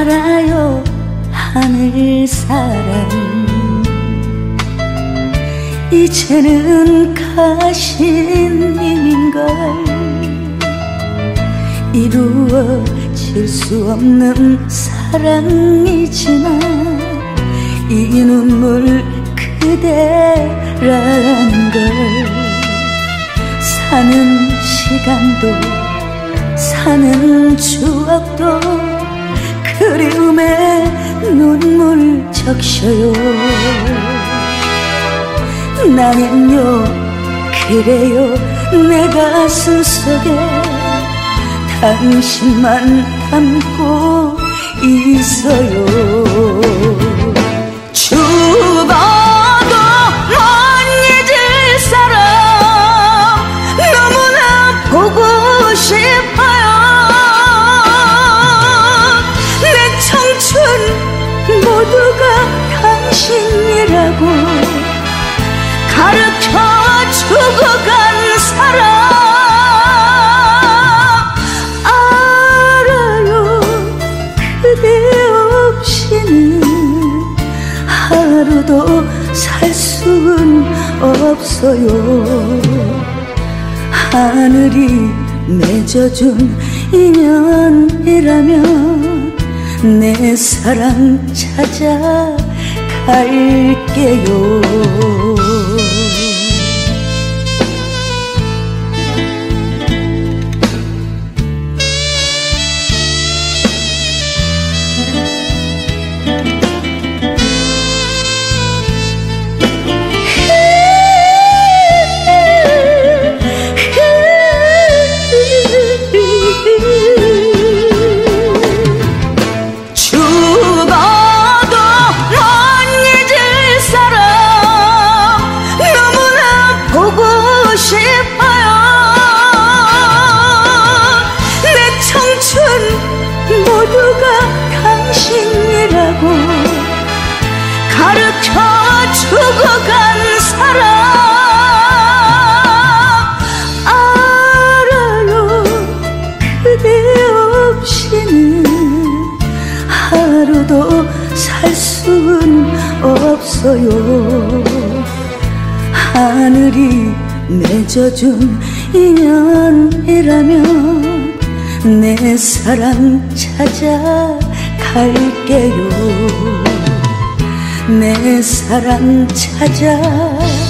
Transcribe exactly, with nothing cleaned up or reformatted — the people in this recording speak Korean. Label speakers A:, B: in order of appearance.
A: 알아요 하늘사람, 이제는 가신 님인걸. 이루어질 수 없는 사랑이지만 이 눈물 그대라는 걸. 사는 시간도 사는 추억도 그리움에 눈물 적셔요. 나는요 그래요 내 가슴 속에 당신만 담고 있어요. 죽어도 못 잊을 사람 너무나 보고 싶어요. 내 청춘 모두가 당신이라고 가르쳐주고 간 사람 알아요. 그대 없이는 하루도 살 수는 없어요. 하늘이 맺어준 인연이라면 내 사랑 찾아갈게요. 모두가 당신이라고 가르쳐주고 간 사람 알아요. 그대 없이는 하루도 살 수는 없어요. 하늘이 맺어준 인연이라면 내 사랑 찾아갈게요. 내 사랑 찾아